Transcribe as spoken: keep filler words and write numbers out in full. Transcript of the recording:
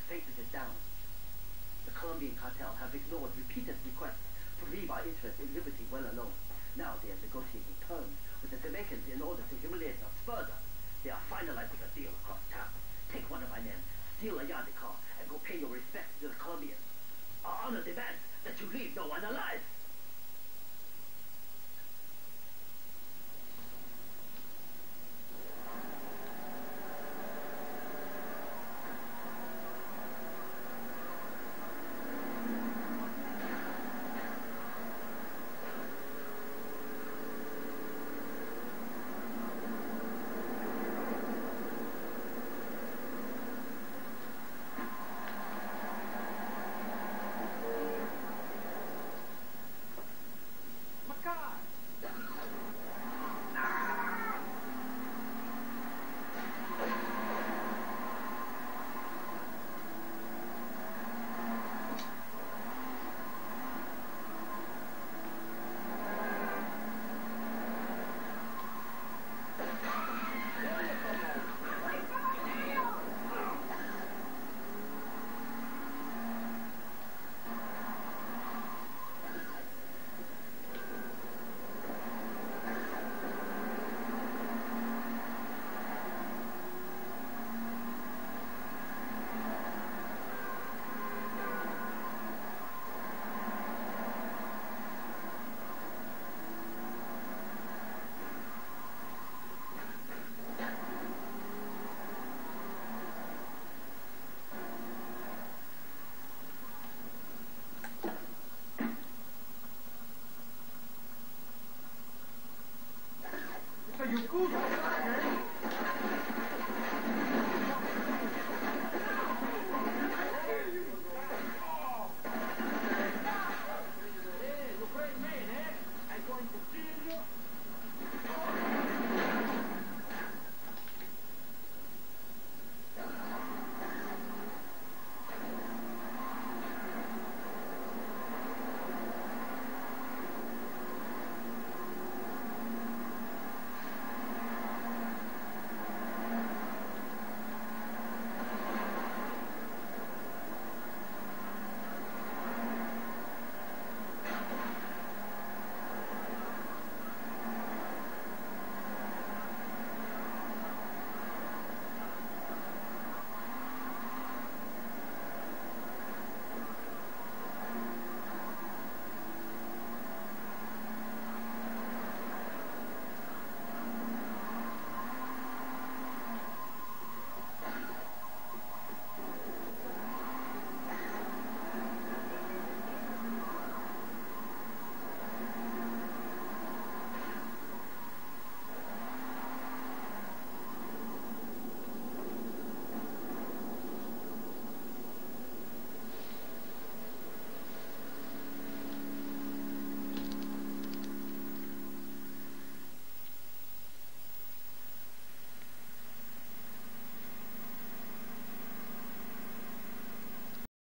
faces it down. The Columbian cartel have ignored repeated requests to leave our interests in liberty well alone. Now they are negotiating terms with the Jamaicans in order to humiliate us further. They are finalizing a deal across town. Take one of my men, steal a Yardie car, and go pay your respects to the Columbians. Our honor demands that you leave no one alive. Yakuza!